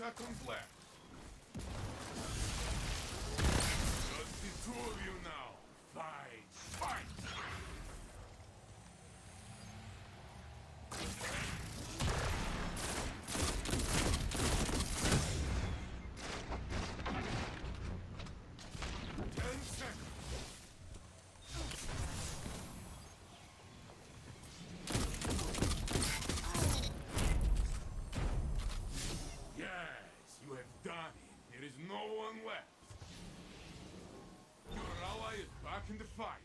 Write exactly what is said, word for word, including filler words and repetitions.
seconds left. Just the two of you now. Fight! Fight! Ten seconds. Yes, you have done it. There is no one left. Your ally is back in the fight.